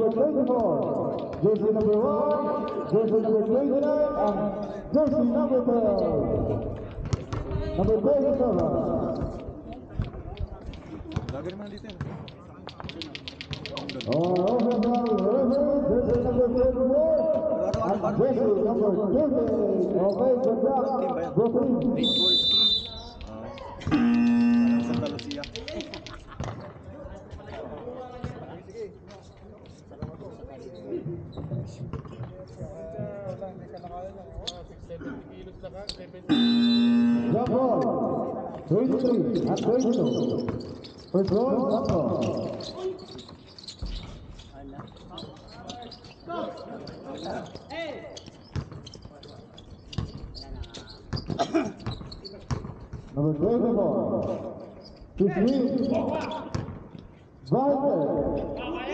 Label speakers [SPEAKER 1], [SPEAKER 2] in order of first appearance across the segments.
[SPEAKER 1] number 24, jersey number 1, jersey number 29, and jersey number 12. Number 27.
[SPEAKER 2] Lagi naman dito.
[SPEAKER 1] Overall referee, jersey number 24, and jersey number 30. Okay, good luck, referee.
[SPEAKER 2] Santa Lucia.
[SPEAKER 1] Jump ball, 23 and 22. First ball, jump ball. Number 24, 15, Walter.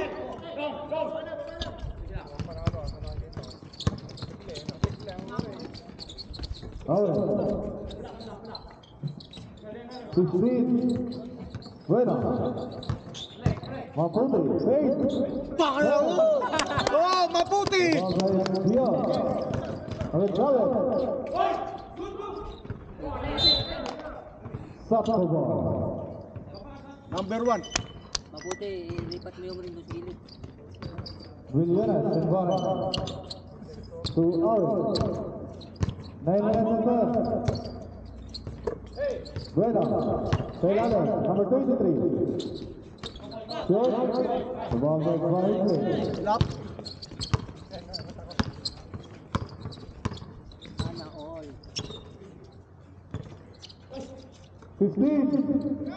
[SPEAKER 1] Ahora, 16, bueno, Maputi, 8.
[SPEAKER 2] Bakla mo! Oh, maputi!
[SPEAKER 1] A ver, Chávez. Sakto ball.
[SPEAKER 2] Number 1.
[SPEAKER 3] Mabuti, ilipat mo yung rin doon sa gilid.
[SPEAKER 1] Willianas and Warren. 2 out. 9 minutes and 10. Bueno, Taylor, number 23. Short, the ball goes by.
[SPEAKER 2] Lap.
[SPEAKER 3] Sana all.
[SPEAKER 1] 15.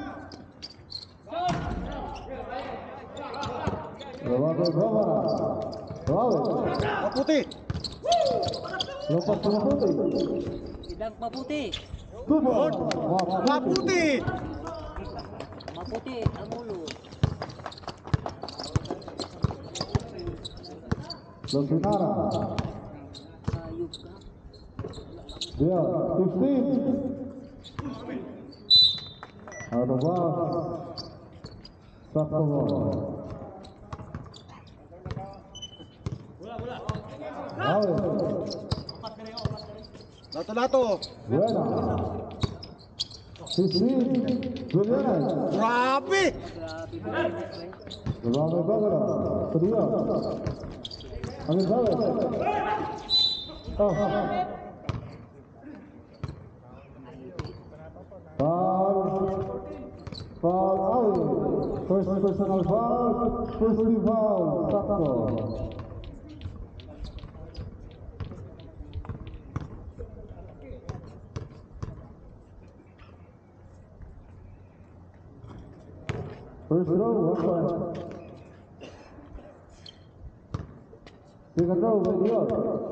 [SPEAKER 1] The ball goes over.
[SPEAKER 2] Maputi.
[SPEAKER 1] Lepas to Maputi.
[SPEAKER 3] Idang maputi.
[SPEAKER 1] 2 ball.
[SPEAKER 2] Maputi.
[SPEAKER 3] Maputi, ang ulo.
[SPEAKER 1] Losinara.
[SPEAKER 3] Ayup ka.
[SPEAKER 1] There, 15. Out of bounds. Sakto ball.
[SPEAKER 2] Lato-lato.
[SPEAKER 1] Buena. 15. Willianas.
[SPEAKER 2] Grabe!
[SPEAKER 3] Grabe ba yun, eh?
[SPEAKER 1] The ball goes over. Sedia. Amin Chávez. Oh. Foul out. First personal foul. First team foul. Sakto. First row, 1 point. Second row, William.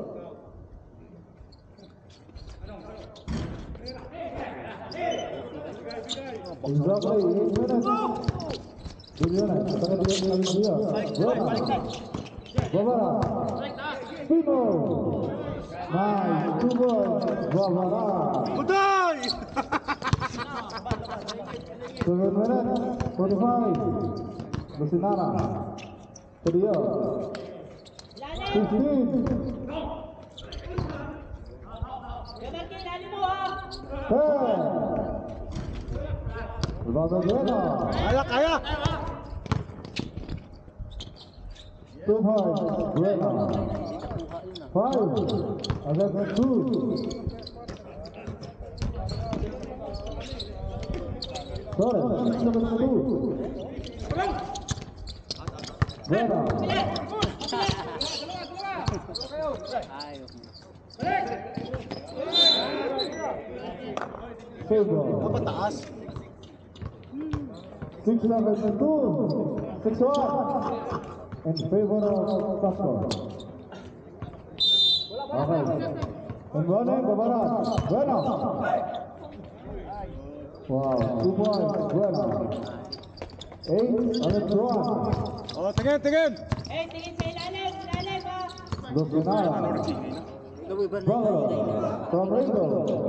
[SPEAKER 1] Exactly, 8 minutes. William, second game, William. Bavara. Pino. Nice, 2 balls. Bavara.
[SPEAKER 2] Buday!
[SPEAKER 1] 7 minutes, 45. Losinara. Sedia. 15. 10. Ronaldo Buena.
[SPEAKER 2] Kaya!
[SPEAKER 1] 2 points. Buena. 5. Against 2. Sorry, 6-2. Buena.
[SPEAKER 3] Ayok mo.
[SPEAKER 1] Save ball.
[SPEAKER 2] Dapat taas.
[SPEAKER 1] 6-2. 6-1. In favor of Castro. Okay. And running, Bavara. Buena. Wow, 2 points. Buena. 8 against 1.
[SPEAKER 2] Oh, tingin!
[SPEAKER 4] Tingin sa ilalim ba?
[SPEAKER 1] Losinara. Bravo. From Ringo.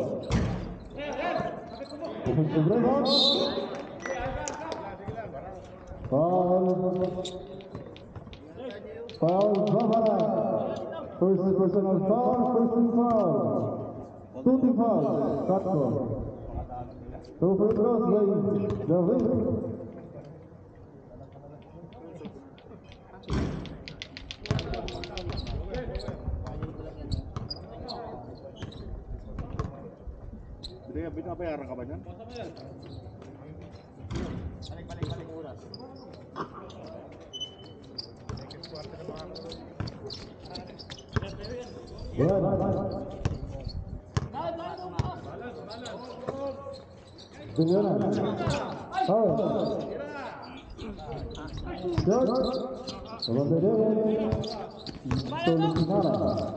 [SPEAKER 1] Defensive rebound. Foul. Foul, Barbara. First personal foul, first team foul. Two team foul, Satko. Two free throws by David.
[SPEAKER 2] Binabayaran ka ba niyan?
[SPEAKER 1] Good. Juliana. Foul. Shot. Lucinara.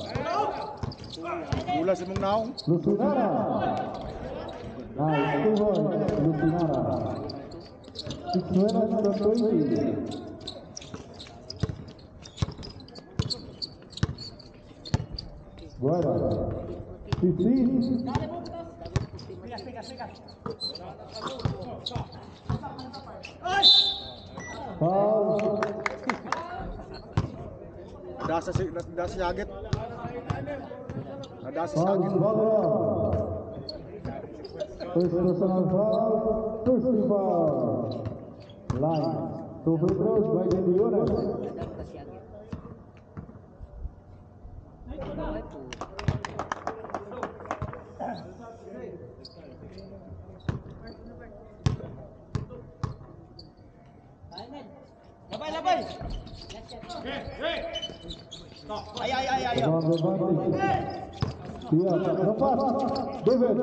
[SPEAKER 2] Mula si Mong Naong.
[SPEAKER 1] Lucinara. Nice, 2 points, Lucinara. 6 minutes to 20. Bueno, 15. Foul.
[SPEAKER 2] Nadasa si Agit. Nadasa si
[SPEAKER 1] Foul,
[SPEAKER 2] Agit.
[SPEAKER 1] Barbara. First personal foul, first team foul. Line, 2 free throws by the unit.
[SPEAKER 3] Nadal kasi agad. Ay po.
[SPEAKER 2] Labay! Ay!
[SPEAKER 1] Come on, yeah, no pass. David.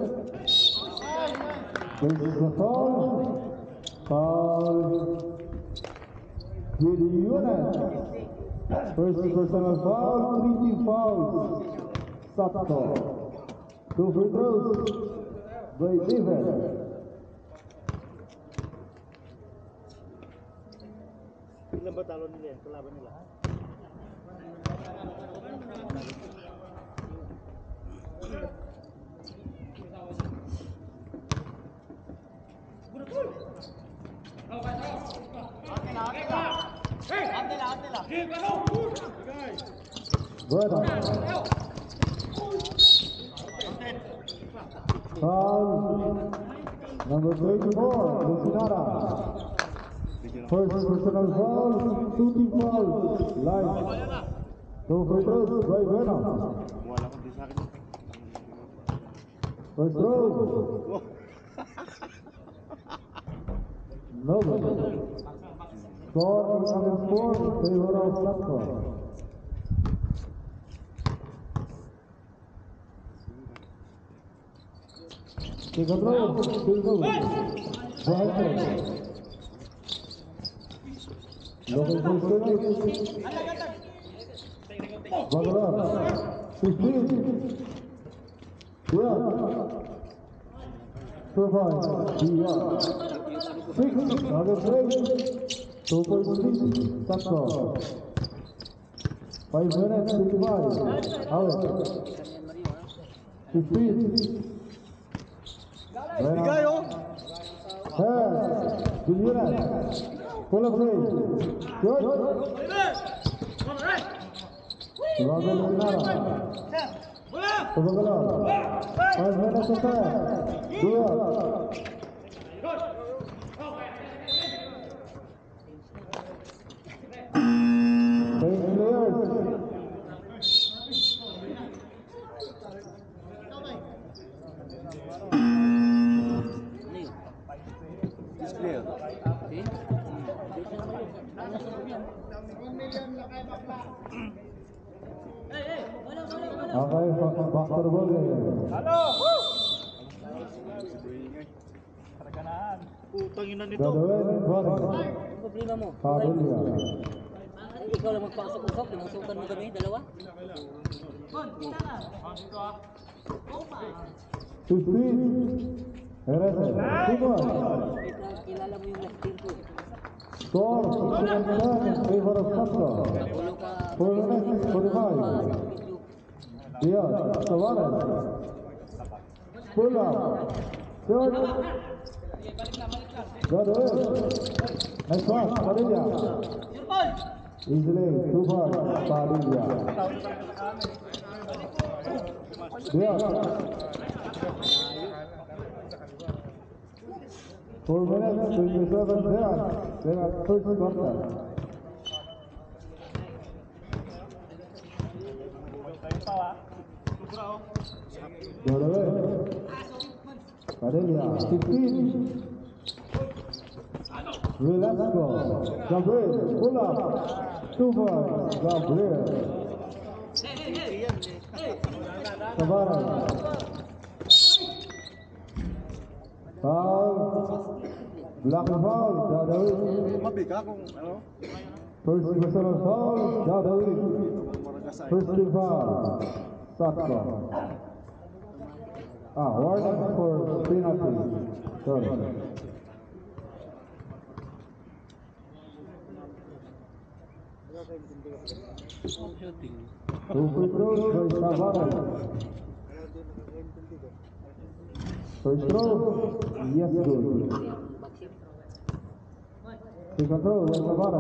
[SPEAKER 1] This is the foul. Foul. With the unit. First personal foul, 3 team fouls. Satko. 2 free throws by David.
[SPEAKER 2] Ilan ba talo nila yan? Kalaban nila?
[SPEAKER 1] Good. Foul. Number 34, Lucinara. First personal foul, 2 team fouls. Line. 2 free throws by Venom.
[SPEAKER 2] Wala kong di sa akin.
[SPEAKER 1] First throw. No good. Score is 4 in favor of Satko. Second throw, still no good. Right. Local first Bagara. 15. Yeah. 2 points. Yeah. 6. Another break. 2.6. Satko. 5 minutes. 55. Out. 15.
[SPEAKER 2] Bigay oh!
[SPEAKER 1] Juliana. Full of play. Good. Raga Lucinara. Bagara. 5 minutes attack. Dua.
[SPEAKER 2] Display oh.
[SPEAKER 1] Okay, factor ball game.
[SPEAKER 2] Putang ina nito.
[SPEAKER 1] Gagawin, running.
[SPEAKER 3] Ang problema mo?
[SPEAKER 1] Foul niya.
[SPEAKER 3] Ikaw lang magpasok-usok, pinasukan mo kami, dalawa.
[SPEAKER 1] 15. Herese. 2 points.
[SPEAKER 3] Kilala mo yung last team ko.
[SPEAKER 1] Score 6-7 in favor of Satko.
[SPEAKER 3] Ulo ka.
[SPEAKER 1] 4 minutes, 45. Diaz, Tavares. Pull up. Shot. Got away. Nice pass, Padilla. Easily, 2-5, Padilla. Diaz. 4 minutes, 27 Diaz. Then at first quarter. Good away. Padilla, 15. Velasco, Gabriel, pull up. 2-5, Gabriel. Sabara. Foul. Black foul, Dadawin.
[SPEAKER 2] Mabiga kung ano.
[SPEAKER 1] First personal foul, Dadawin. First foul, Satko. Warning for penalty. Sorry. Two free throws by Sabara. First throw, yes, good. Second throw, by Sabara.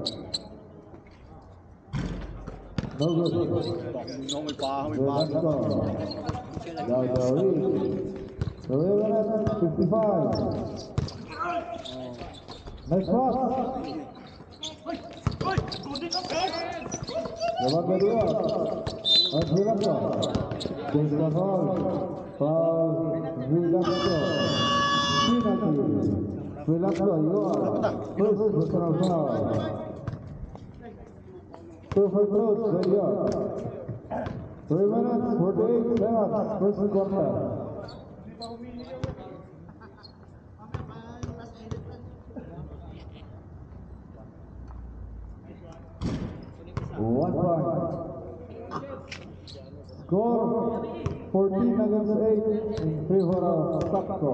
[SPEAKER 1] No good.
[SPEAKER 2] No, may pa.
[SPEAKER 1] Velasco. Dadawin. The Raven 55. Nice pass. Lepas kedua, Velasco. Jessica foul. Foul Velasco. Penalty. Velasco, you are first personal foul. Two free throws, very good. 3 minutes, 48 seconds, first quarter. One point. Score 14 against 8 in favor of Satko.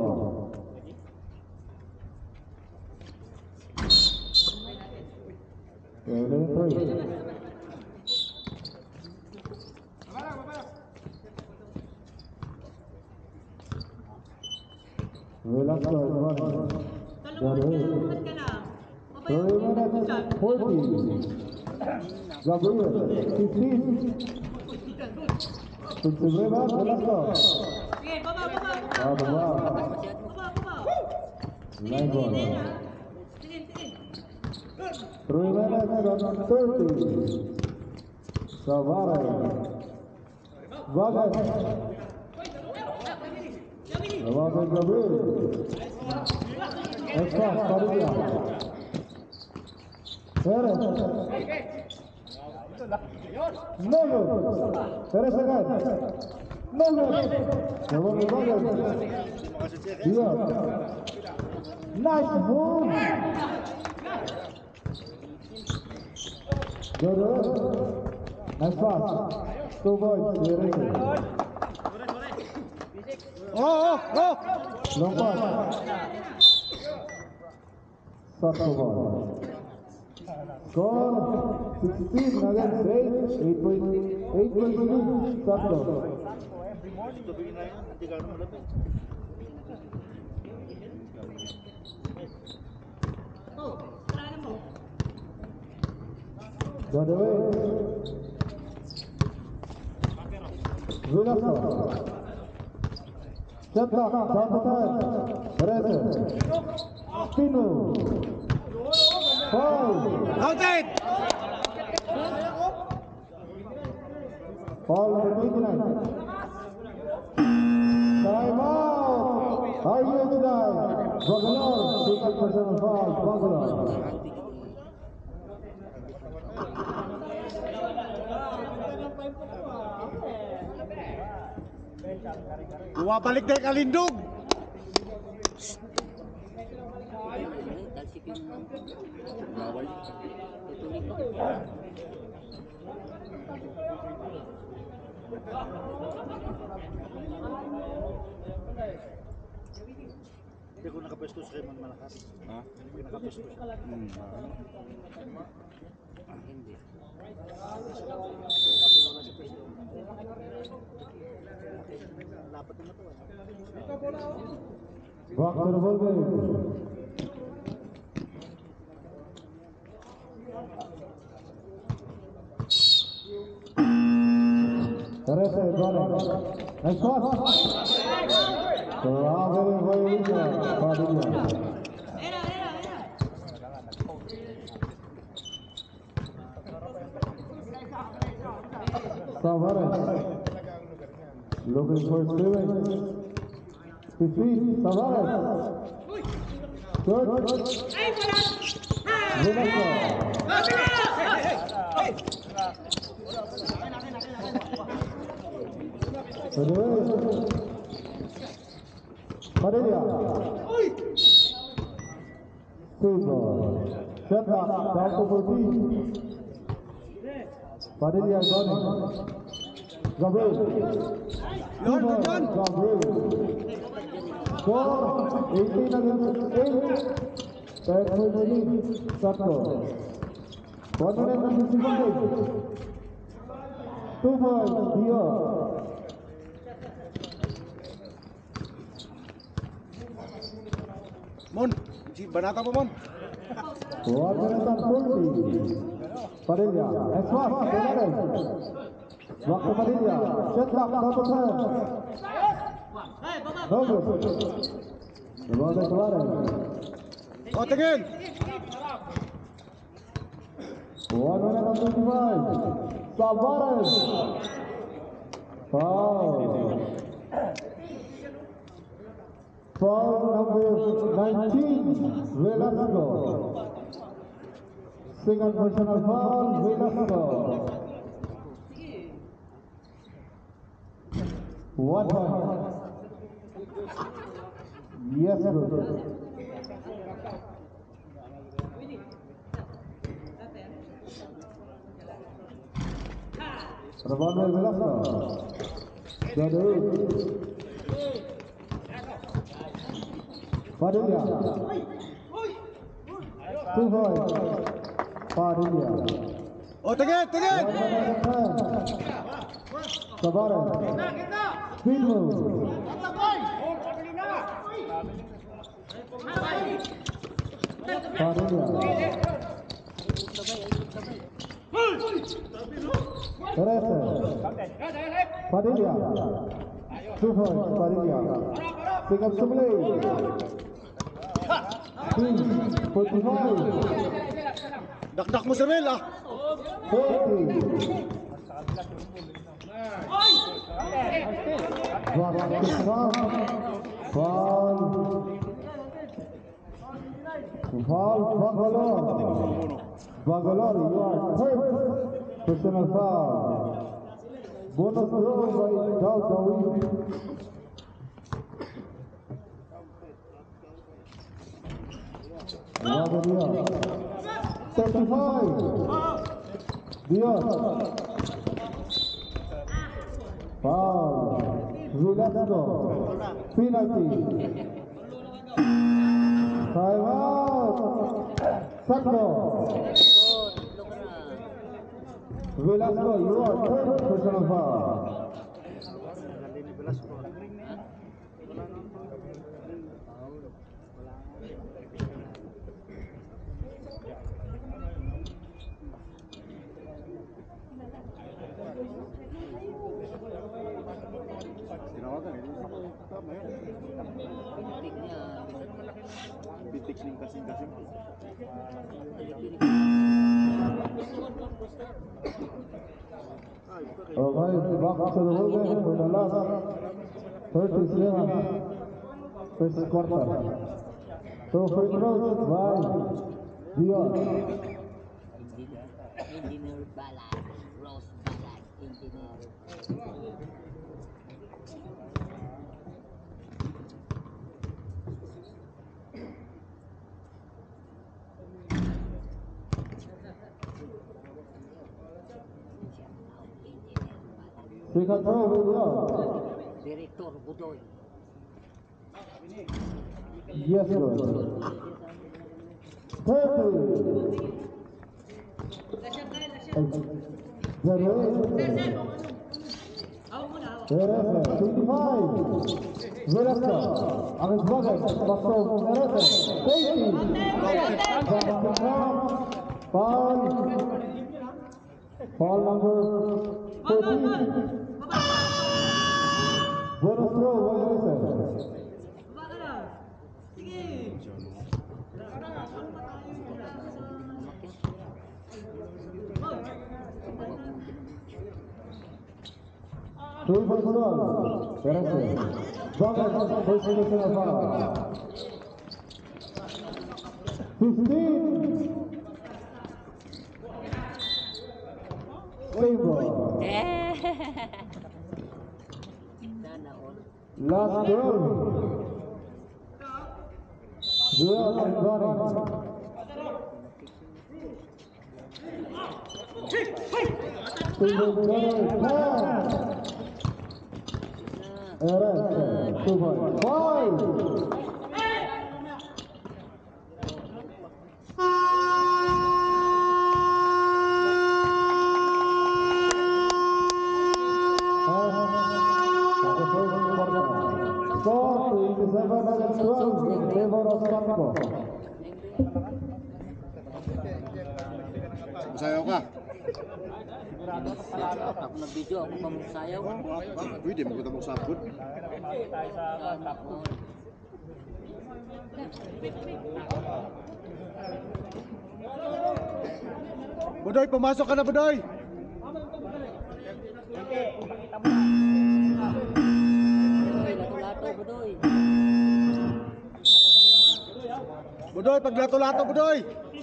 [SPEAKER 1] Velasco is running. Gabriel. 3 minutes, 40. Gabriel, 15. Velasco.
[SPEAKER 4] Sige, baba.
[SPEAKER 1] Line ball.
[SPEAKER 4] Sige.
[SPEAKER 1] 3 minutes and 30. Savare. Vargas. Levanten Gabriel. Extra, Padilla. Perez. No good. Perez again. No good. Levanten Vargas. Diaz. Nice move. Good. Nice pass. 2 points. Long pass. Satko ball. Score 16 against 8. 8.6 Satko.
[SPEAKER 2] Tubig na yan, hindi ka malapit.
[SPEAKER 1] Got away. Velasco. Step back, top attack. Perez. Pino. Foul.
[SPEAKER 2] Outside!
[SPEAKER 1] Foul number 89. Time out. RUH dive. Bangalore. Second personal foul. Bangalore.
[SPEAKER 2] Bumabalik na yung Kalindog!
[SPEAKER 3] Talsik yung bawal. Tutuloy pa.
[SPEAKER 2] Hindi ko nakapwesto sa kayo malakas. Ha? Hindi ko nakapwesto.
[SPEAKER 3] Hindi.
[SPEAKER 2] Lapat na to.
[SPEAKER 1] Back to the ball game. running. Next one. Traveling by William. Padilla.
[SPEAKER 4] Era.
[SPEAKER 1] Tavares. Looking for Steven. 15. Tavares. Good. Velasco. Padilla. Super. Shut up. Down to 14. Padilla is running. Gabriel. Gabriel. Score 18 against 8. Back for the lead. Satko. 1 minute and 60 seconds. 2 points. Here.
[SPEAKER 2] Mon, banata mo Mon.
[SPEAKER 1] 1 minute and 40. Padilla. Next one. Tavares. Block to Padilla. Shot clock. Down to 10. No good. The ball is Tavares.
[SPEAKER 2] O, tingin.
[SPEAKER 1] 1 minute and 25. Tavares. Foul. Foul number 19. Velasco. Second personal foul. Velasco. 1 point. Yes, good. Rebound by Velasco. Jadu. Padilla. 2 points. Padilla.
[SPEAKER 2] O, tingin.
[SPEAKER 1] 1 minute and 10. Tavares. Speed move. Padilla. Perez. Padilla. 2 points. Padilla. Pick up the play. 45.
[SPEAKER 2] Dakdak mo sa Mel, ah.
[SPEAKER 1] 40. Foul. Bagalor, you are third personal foul. Bonus throw by Dalgawi. Dion. 35. Dion. Foul. Velasco. Penalty. Time out. Satko. Velasco, you are third personal foul.
[SPEAKER 2] Bitik ning kasing-kasing.
[SPEAKER 1] Okay, back to the movement for the last 37 first quarter. So free throws by Dion.
[SPEAKER 3] Engineer Balag, Rose Balag, Engineer.
[SPEAKER 1] Second throw with Dion.
[SPEAKER 3] Director Budoy.
[SPEAKER 1] Yes, sir. 30. Perez, 25. Velasco. Against Bagat. Basto, Perez. 80. Foul. Foul number 14. throw, why reset?
[SPEAKER 4] Baba ka na. Sige.
[SPEAKER 1] Two first ball, Teresa. Bucket, first position of foul. 15. Same ball.
[SPEAKER 3] Sana all.
[SPEAKER 1] Last throw. Duel and running. Arrest, 2.5. Score 27-12 in favor of Sparko.
[SPEAKER 2] Masayaw ka.
[SPEAKER 3] Ako nag-video, ako pa magsayaw.
[SPEAKER 2] Pwede, magpunta mo sa abot.
[SPEAKER 3] Sana all.
[SPEAKER 2] Budoy, pumasok ka na, Budoy!
[SPEAKER 3] Budoy, lato-lato, Budoy.
[SPEAKER 2] Budoy, pag lato-lato, Budoy!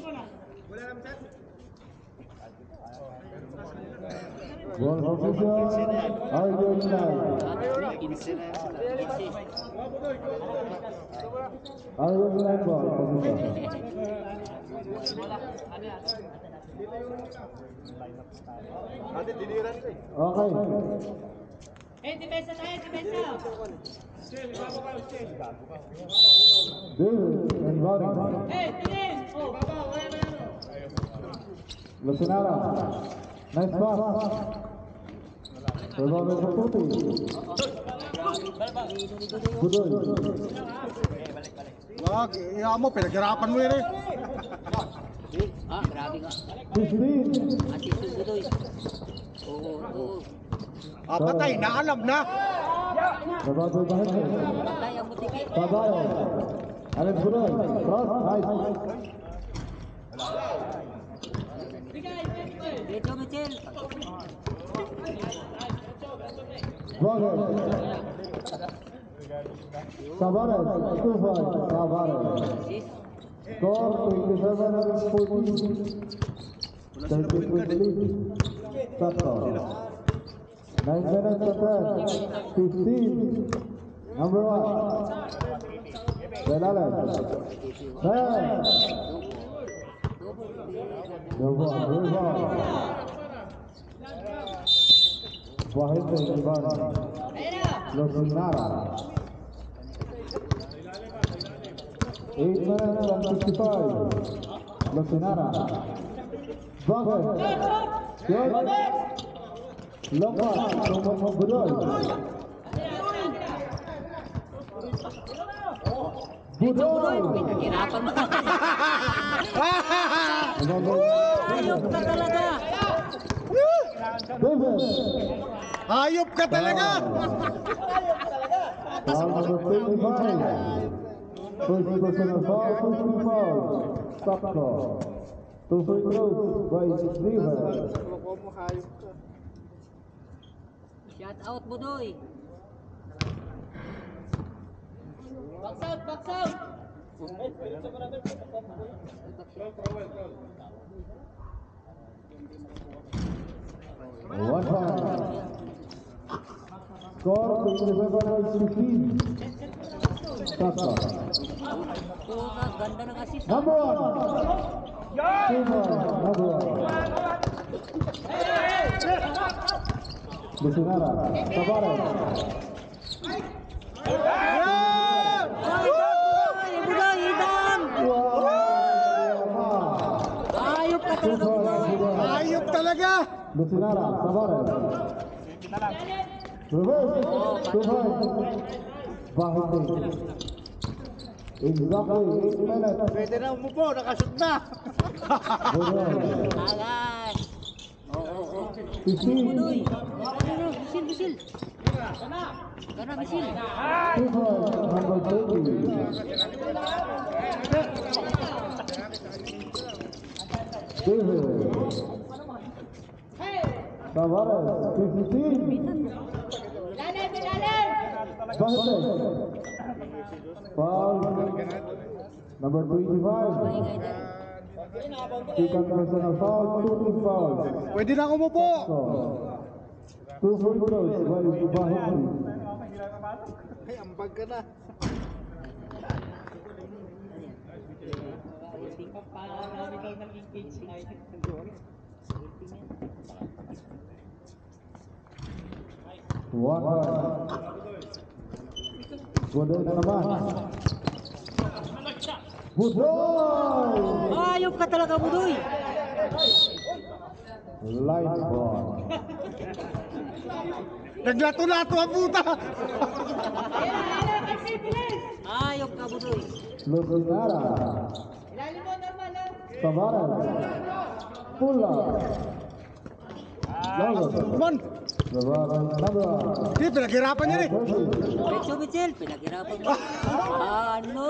[SPEAKER 1] Ball position, Arjun Lai. Arjun Lai ball position. Okay.
[SPEAKER 4] Eh, depensa tayo, depensa.
[SPEAKER 1] Bill and running.
[SPEAKER 4] Eh, tingin. Oh.
[SPEAKER 1] Lucinara. Nice pass. Revolver sa puti. Budoy.
[SPEAKER 2] Wag, iya mo, pinaghirapan mo yun eh.
[SPEAKER 3] Grabe nga.
[SPEAKER 1] 15.
[SPEAKER 3] Attitude, Budoy. Oo.
[SPEAKER 2] Patay, naalam na.
[SPEAKER 1] Revolver bahagi.
[SPEAKER 3] Patay ang mutiki.
[SPEAKER 1] Tabayo. Alex Budoy. Cross. Nice.
[SPEAKER 3] Medyo, Michel.
[SPEAKER 1] Roger. Tavares. 2-5. Tavares.
[SPEAKER 3] Sis.
[SPEAKER 1] Score 27-14. 33 lead. Tatlo. 9 minutes attack. 15. Number 1. Delales. 10. Wahid Ivan. Lucinara. 8 minutes and 55. Lucinara. Bucket. Good. Lopas. Tumong Budoy. Budoy.
[SPEAKER 3] Pinaghirapan mo. Ayok ka talaga.
[SPEAKER 1] David.
[SPEAKER 2] Hayop ka talaga!
[SPEAKER 1] Foul number 55. First personal foul, first foul. Stop call. 2 free throws by River.
[SPEAKER 3] Shout out, Budoy.
[SPEAKER 4] Box out, box out.
[SPEAKER 1] One point. Score 27-15. Stop call.
[SPEAKER 3] Ganda ng assist.
[SPEAKER 1] Number 1. Number 1. Lucinara. Tavares.
[SPEAKER 3] Budoy, idam! Ayok ka talaga, Budoy.
[SPEAKER 2] Hayop talaga!
[SPEAKER 1] Lucinara. Tavares. Reverse. 2-5. Bahid. Exactly 8 minutes.
[SPEAKER 2] Pwede na umupo, nakashoot na!
[SPEAKER 1] Budoy.
[SPEAKER 3] Alas. Oo.
[SPEAKER 1] 15.
[SPEAKER 3] Budoy. Bisil. Kana misil.
[SPEAKER 1] 2 points, number 30. David. Tavares, 15.
[SPEAKER 4] Lalim, lalim!
[SPEAKER 1] Bahete. Foul. Number 25.
[SPEAKER 3] Maingay din.
[SPEAKER 1] Second personal foul, 2 team fouls.
[SPEAKER 2] Pwede na umupo.
[SPEAKER 1] So, 2 free throws by Bahete.
[SPEAKER 2] Ay, ambag ka na.
[SPEAKER 1] One point. Budoy na naman. Budoy!
[SPEAKER 3] Ayop ka talaga, Budoy.
[SPEAKER 1] Line ball.
[SPEAKER 2] Naglato-lato ang puta.
[SPEAKER 3] Ayop ka, Budoy.
[SPEAKER 1] Lucinara.
[SPEAKER 4] Ilalim mo naman, ha?
[SPEAKER 1] Tavares. Pula. Lagos.
[SPEAKER 2] Mon,
[SPEAKER 1] Tavares, number
[SPEAKER 2] di pinaghirapan niya eh.
[SPEAKER 1] 30.
[SPEAKER 3] Betso Mitchell, pinaghirapan mo. Ano?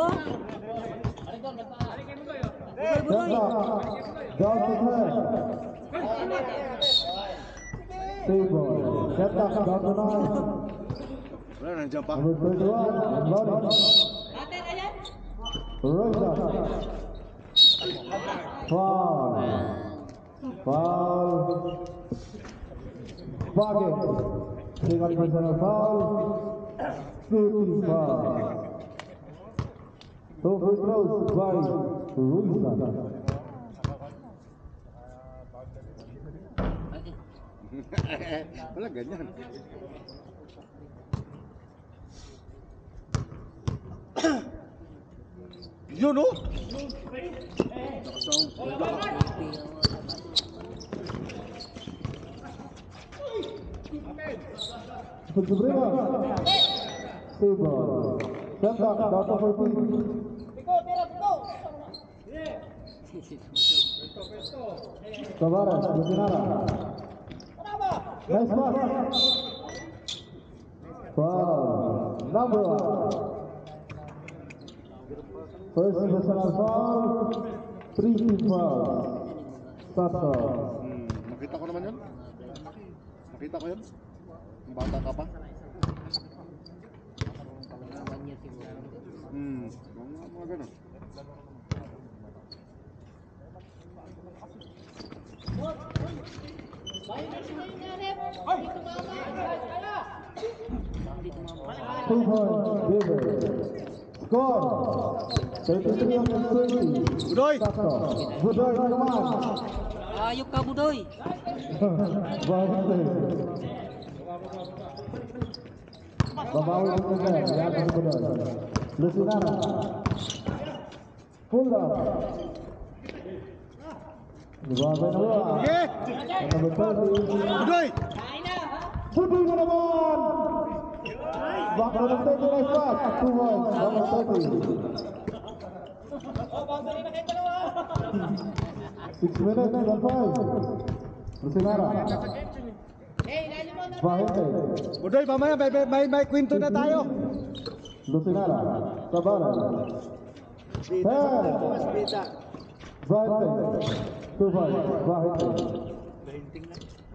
[SPEAKER 3] Budoy, Budoy.
[SPEAKER 1] Down to 10. Table. Set up, down to 9.
[SPEAKER 2] Wala, nandiyan pa.
[SPEAKER 1] Number 31, Lonnie.
[SPEAKER 4] Atin, ayan!
[SPEAKER 1] Rosa. Foul. Foul. Bagay. Second personal foul. 2 team foul. 2 free throws by Rosa.
[SPEAKER 2] Wala, ganyan. Yun oh.
[SPEAKER 1] Subrima. Table. Set up, down to 14. Tavares, Lucinara. Nice pass. Foul. Number 1. First personal foul. 3 team fouls. Sato.
[SPEAKER 2] Nakita ko naman yun. Nakita ko yun. Yung bata ka pa. Mga ganun.
[SPEAKER 1] Two points, David. Score. 33 against 20.
[SPEAKER 2] Budoy!
[SPEAKER 1] Sato. Budoy na naman.
[SPEAKER 3] Ayop ka, Budoy.
[SPEAKER 1] Bahete. Babawi din na yan. Yan ang Budoy. Lucinara. Pula. Babawi na wala.
[SPEAKER 2] Sige!
[SPEAKER 1] Number 30.
[SPEAKER 2] Budoy!
[SPEAKER 1] Budoy na naman. Back to the stage, nice pass. 2 points. Number 30. 6 minutes and 5. Lucinara.
[SPEAKER 4] Eh, ilalim mo naman!
[SPEAKER 1] Bahete.
[SPEAKER 2] Budoy, mamaya may kwento na tayo.
[SPEAKER 1] Lucinara. Tavares. 10. Bahete. 2 points. Bahete.